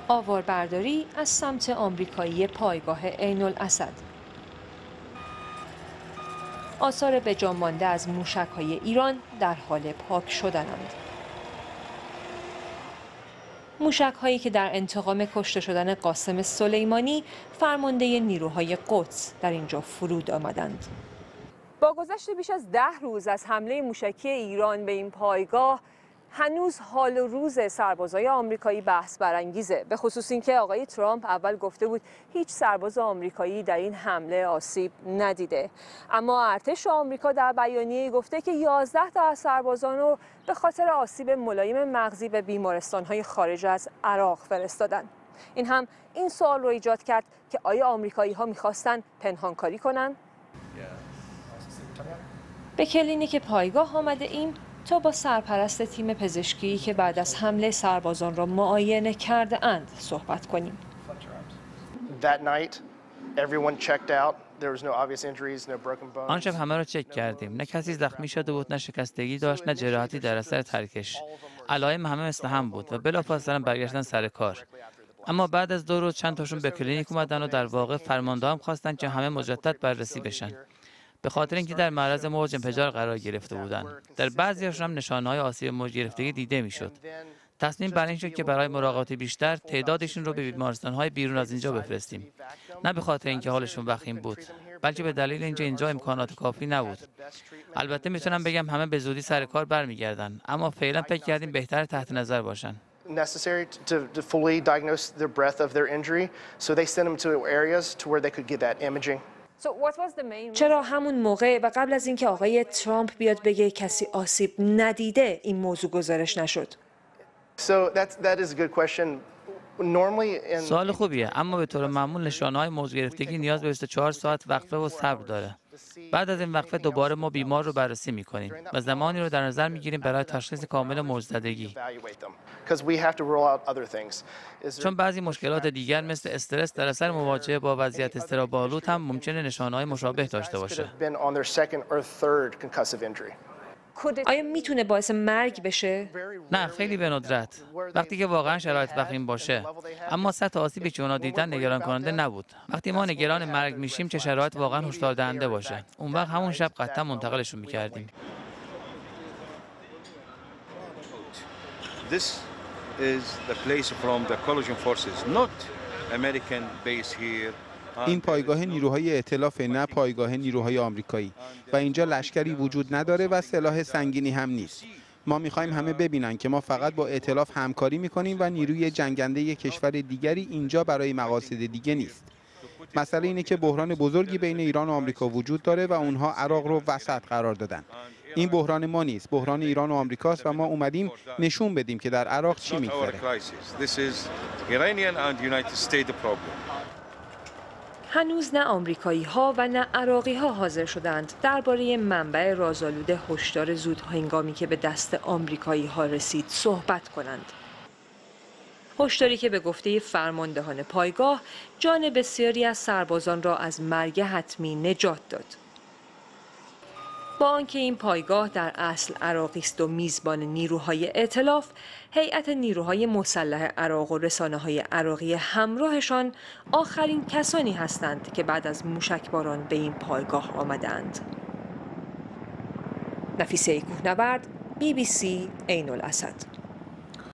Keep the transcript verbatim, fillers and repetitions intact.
آواربرداری از سمت آمریکایی پایگاه عین الاسد. آثار به جا مانده از موشک‌های ایران در حال پاک شدنند. موشک‌هایی که در انتقام کشته شدن قاسم سلیمانی فرمانده نیروهای قدس در اینجا فرود آمدند. با گذشت بیش از ده روز از حمله موشکی ایران به این پایگاه، هنوز حال و روز سربازای آمریکایی بحث برانگیزه، به خصوص اینکه آقای ترامپ اول گفته بود هیچ سرباز آمریکایی در این حمله آسیب ندیده، اما ارتش آمریکا در بیانیه‌ای گفته که یازده تا از سربازان رو به خاطر آسیب ملایم مغزی به بیمارستان‌های خارج از عراق فرستادن. این هم این سوال رو ایجاد کرد که آیا آمریکایی‌ها می‌خواستن پنهانکاری کنن؟ به کلینیک پایگاه آمده ایم تا با سرپرست تیم پزشکی که بعد از حمله سربازان را معاینه کرده اند صحبت کنیم. آن شب همه را چک کردیم. نه کسی زخمی شده بود، نه شکستگی داشت، نه جراحتی در اثر ترکش. علائم همه مثل هم بود و بلافاصله برگشتن سر کار. اما بعد از دو روز چند تاشون به کلینیک اومدن و در واقع فرمانده هم خواستن که همه مجدد بررسی بشن. به خاطر اینکه در معرض موج انفجار قرار گرفته بودند. در بعضی‌هاشون هم نشانه‌های آسیب موج گرفتگی دیده میشد. تصمیم بر این شد که برای مراقبت بیشتر تعدادشون رو به بیمارستان‌های بیرون از اینجا بفرستیم. نه به خاطر اینکه حالشون وخیم بود، بلکه به دلیل اینکه اینجا امکانات کافی نبود. البته میتونم بگم همه به زودی سر کار برمیگردن، اما فعلا فکر کردیم بهتر تحت نظر باشن. necessary to, to fully diagnose their breadth of their injury, so they sent them to areas to where they could get that imaging. چرا همون موقع و قبل از اینکه آقای ترامپ بیاد بگه کسی آسیب ندیده این موضوع گزارش نشد؟ So that's, that is a good question. Normally in... سوال خوبیه، اما به طور معمول نشانه‌های موج گرفتگی نیاز به بیست و چهار ساعت وقفه و صبر داره. بعد از این وقفه دوباره ما بیمار رو بررسی می‌کنیم و زمانی رو در نظر می‌گیریم برای تشخیص کامل موج‌زدگی. چون بعضی مشکلات دیگر مثل استرس در اثر مواجهه با وضعیت اضطراب‌آلود هم ممکنه نشانه‌های مشابه داشته باشه. آیا میتونه باعث مرگ بشه؟ نه، خیلی به ندرت. وقتی که واقعا شرایط وخیم باشه. اما سطح آسیبی که اونا دیدن نگران کننده نبود. وقتی ما نگران مرگ میشیم چه شرایط واقعا هشدار دهنده باشه. اون وقت همون شب قطعا منتقلشون میکردیم. This is the place from the coalition forces, not American base here. این پایگاه نیروهای ائتلاف، نه پایگاه نیروهای آمریکایی، و اینجا لشکری وجود نداره و سلاح سنگینی هم نیست. ما میخوایم همه ببینن که ما فقط با ائتلاف همکاری میکنیم و نیروی جنگنده کشور دیگری اینجا برای مقاصد دیگه نیست. مسئله اینه که بحران بزرگی بین ایران و آمریکا وجود داره و اونها عراق رو وسط قرار دادن. این بحران ما نیست، بحران ایران و آمریکاست و ما اومدیم نشون بدیم که در عراق چی میگذره. هنوز نه آمریکایی ها و نه عراقی ها حاضر شدند درباره منبع رازآلود هشدار زود هنگامی که به دست آمریکایی ها رسید صحبت کنند. هشداری که به گفته فرماندهان پایگاه جان بسیاری از سربازان را از مرگ حتمی نجات داد. با آنکه این پایگاه در اصل عراقی است و میزبان نیروهای ائتلاف، هیئت نیروهای مسلح عراق و رسانه‌های عراقی همراهشان آخرین کسانی هستند که بعد از موشکباران به این پایگاه آمدند. نفیسه کوهنورد، بی بی سی عین الاسد.